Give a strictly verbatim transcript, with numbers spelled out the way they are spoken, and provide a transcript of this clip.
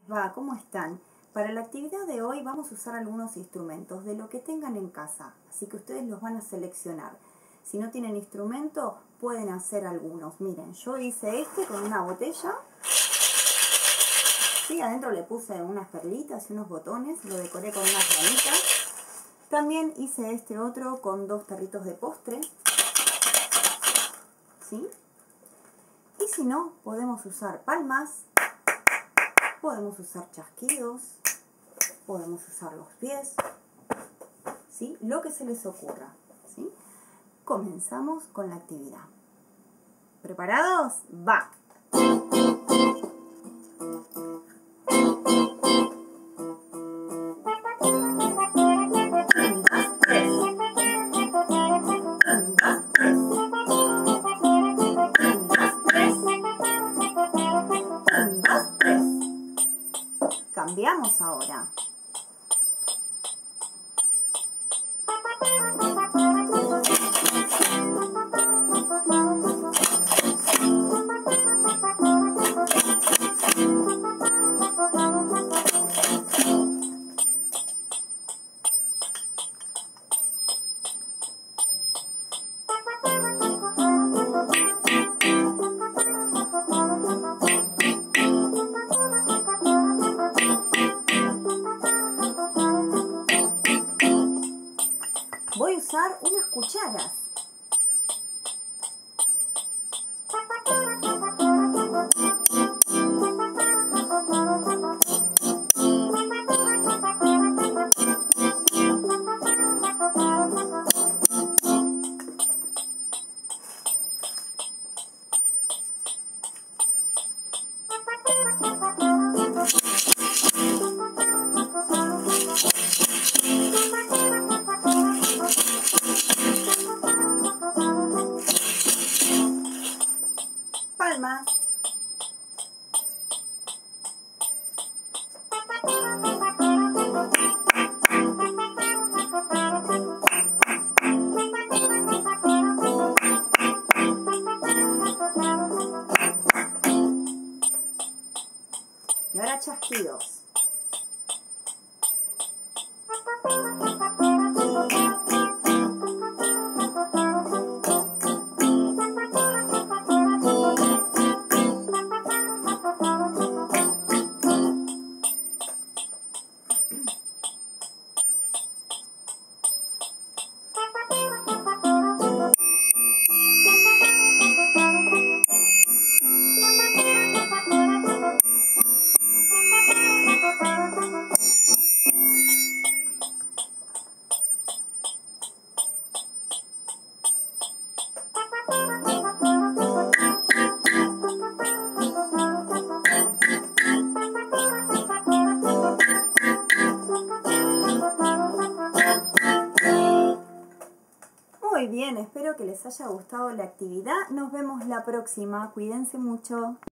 Va, ¿cómo están? Para la actividad de hoy vamos a usar algunos instrumentos de lo que tengan en casa, así que ustedes los van a seleccionar. Si no tienen instrumento, pueden hacer algunos. Miren, yo hice este con una botella. Sí, adentro le puse unas perlitas y unos botones, lo decoré con unas ramitas. También hice este otro con dos tarritos de postre. ¿Sí? Y si no, podemos usar palmas. Podemos usar chasquidos, podemos usar los pies, ¿sí? Lo que se les ocurra, ¿sí? Comenzamos con la actividad. ¿Preparados? ¡Va! Cambiamos ahora. Voy a usar unas cucharas. Palmas. Y ahora chasquidos. Muy bien, espero que les haya gustado la actividad. Nos vemos la próxima. Cuídense mucho.